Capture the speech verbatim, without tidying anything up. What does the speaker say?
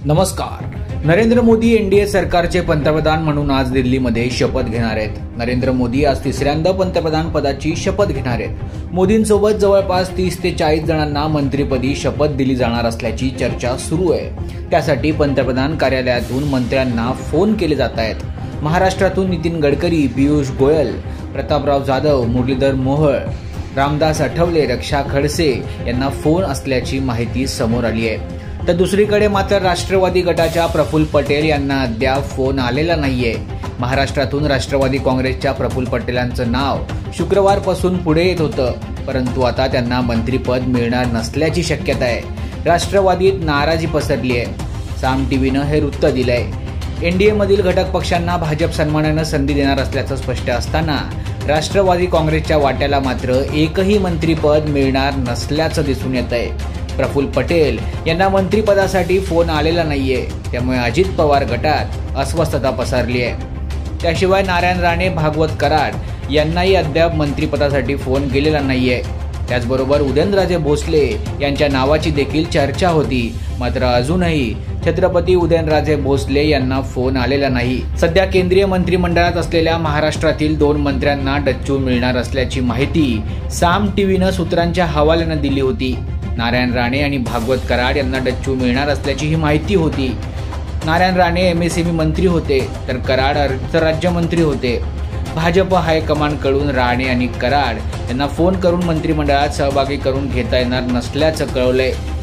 नमस्कार. नरेंद्र मोदी एनडीए सरकारचे पंतप्रधान म्हणून आज दिल्लीमध्ये शपथ घेणार आहेत. नरेंद्र मोदी आज तिसऱ्यांदा पंतप्रधान पदाची शपथ घेणार आहेत. मोदींसोबत जवळपास तीस ते चाळीस जणांना मंत्रिपदी शपथ दिली जाणार असल्याची चर्चा सुरू आहे. त्यासाठी पंतप्रधान कार्यालयातून मंत्र्यांना फोन केले जात आहेत. महाराष्ट्रातून नितीन गडकरी, पियुष गोयल, प्रतापराव जाधव, मुरलीधर मोहोळ, रामदास आठवले, रक्षा खडसे यांना फोन असल्याची माहिती समोर आली आहे. तर दुसरीकडे मात्र राष्ट्रवादी गटाच्या प्रफुल्ल पटेल यांना अद्याप फोन आलेला नाहीये. महाराष्ट्रातून राष्ट्रवादी काँग्रेसच्या प्रफुल्ल पटेलांचं नाव शुक्रवारपासून पुढे येत होतं, परंतु आता त्यांना मंत्रिपद मिळणार नसल्याची शक्यता आहे. राष्ट्रवादीत नाराजी पसरली आहे. साम टीव्हीनं हे वृत्त दिलंय. एनडीएमधील घटक पक्षांना भाजप सन्मानानं संधी देणार असल्याचं स्पष्ट असताना राष्ट्रवादी काँग्रेसच्या वाट्याला मात्र एकही मंत्रिपद मिळणार नसल्याचं दिसून येत आहे. प्रफुल्ल पटेल यांना मंत्रिपदासाठी फोन आलेला नाहीये, त्यामुळे अजित पवार गटात अस्वस्थता पसरली आहे. त्याशिवाय नारायण राणे, भागवत कराड यांनाही अद्याप मंत्रिपदासाठी फोन गेलेला नाहीये. त्याचबरोबर उदयनराजे भोसले यांच्या नावाची देखील चर्चा होती, मात्र अजूनही छत्रपती उदयनराजे भोसले यांना फोन आलेला नाही. सध्या केंद्रीय मंत्रिमंडळात असलेल्या महाराष्ट्रातील दोन मंत्र्यांना डच्चू मिळणार असल्याची माहिती साम टीव्हीनं सूत्रांच्या हवाल्यानं दिली होती. नारायण राणे आणि भागवत कराड यांना डच्चू मिळणार असल्याची ही माहिती होती. नारायण राणे एमएसएमई मंत्री होते, तर कराड अर्थ राज्यमंत्री होते. भाजप हायकमांडकडून राणे आणि कराड यांना फोन करून मंत्रिमंडळात सहभागी करून घेता येणार नसल्याचं कळवलंय.